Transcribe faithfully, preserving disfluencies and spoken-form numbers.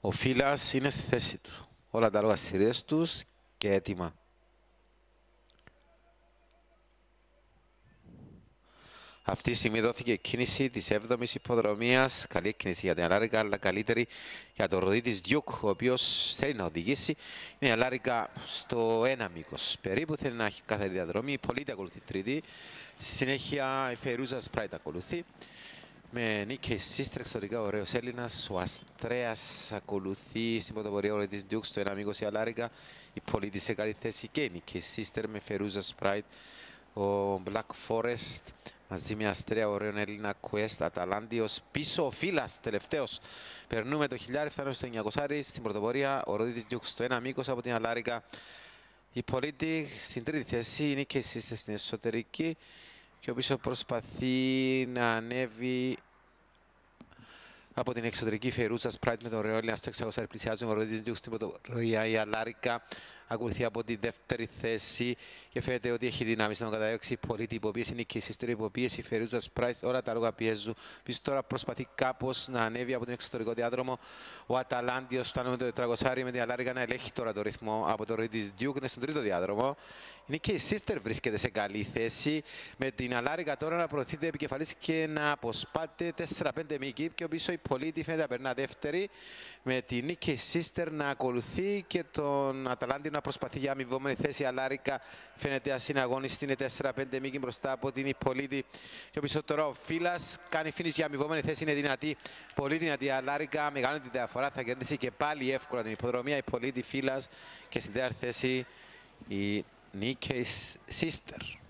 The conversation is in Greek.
Ο Φύλας είναι στη θέση του. Όλα τα λόγια σειρές τους και έτοιμα. Αυτή τη στιγμή δόθηκε η κίνηση της έβδομης υποδρομίας. Καλή κίνηση για την Αλάρικα, αλλά καλύτερη για το ροδί της Διούκ, ο οποίος θέλει να οδηγήσει. Είναι η Αλάρικα στο ένα μήκος περίπου, θέλει να έχει κάθε διαδρομή. Η Πολίτη ακολουθεί τρίτη. Στη συνέχεια η Φερούζα Σπράιτ ακολουθεί. Με Νίκη Σύστρ εξωτερικά ωραίος Έλληνας. Ο Αστρέας ακολουθεί στην πρωτοπορία ροδί της Διούκ στο ένα μήκος η Αλάρικα. Η Πολίτη σε καλή θέση και η Νίκη Σύστρ με Φερούζα Σπράιτ. Ο Black Forest μαζί με Αστρέα, ωραίον Έλληνα, Quest, Αταλάντιος, πίσω ο Φύλας, τελευταίος. Περνούμε το χιλιάρι, φτάνουμε στο εννιακόσια στην πρωτοπορία, ο ροδί της Διούκ στο ένα μήκος από την Αλάρικα. Η Πολίτη στην τρίτη θέση, είναι και εσείς στην εσωτερική και ο πίσω προσπαθεί να ανέβει από την εξωτερική Φερούζα Σπράιτ με τον ωραίο Έλληνα στο εξακόσια, πλησιάζουμε ο ροδί της Διούκ στην πρωτοπορία. Η Αλάρικα ακολουθεί από τη δεύτερη θέση και φαίνεται ότι έχει δυνάμεις να τον καταδιώξει. Η Πολίτη υποπίεση, είναι και η Σύστερη υποπίεση. Η Φερούζα Σπράιτ, όλα τα λόγια πιέζουν. Πίσω τώρα προσπαθεί κάπως να ανέβει από τον εξωτερικό διάδρομο. Ο Αταλάντιος φτάνει με το τετρακόσια με την Αλάρικα να ελέγχει τώρα το ρυθμό από το ροδί της Διούκ. Είναι στον τρίτο διάδρομο. Είναι και η Σύστερ βρίσκεται σε καλή θέση. Με την Αλάρικα τώρα να προωθείται επικεφαλής και να αποσπάται τέσσερα πέντε μήκη. Πιο πίσω η Πολίτη φαίνεται να περνά δεύτερη. Με την Νίκη Σύστερ να ακολουθεί και τον Αταλάντη να προσπαθεί για αμοιβόμενη θέση. Η Αλάρικα φαίνεται ασυναγώνιστη, είναι τέσσερα πέντε μήκη μπροστά από την Πολίτη. Και πίσω τώρα ο Φύλας κάνει finish για αμοιβόμενη θέση, είναι δυνατή. Πολύ δυνατή η Αλάρικα, μεγάλη τη διαφορά, θα κερδίσει και πάλι εύκολα την υποδρομία. Η Πολίτη, Φύλας και στην τέταρτη θέση η Νίκη Σύστερ.